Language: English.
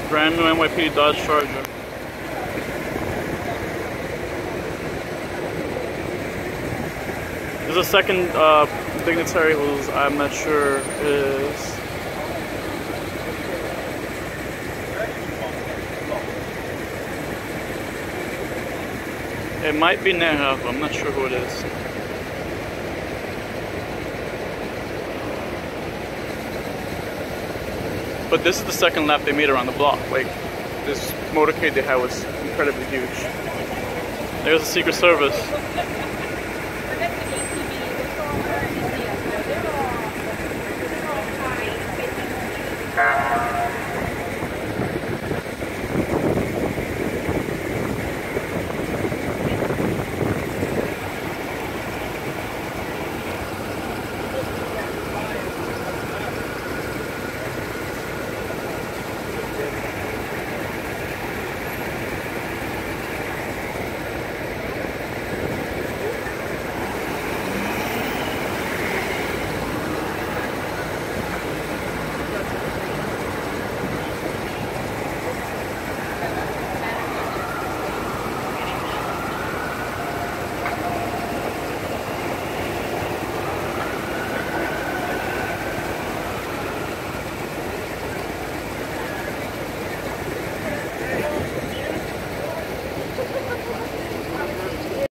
Brand new NYPD Dodge Charger. There's a second dignitary who's I'm not sure is. It might be Neha, but I'm not sure who it is. But this is the second lap they made around the block. Like, this motorcade they had was incredibly huge. There's the Secret Service.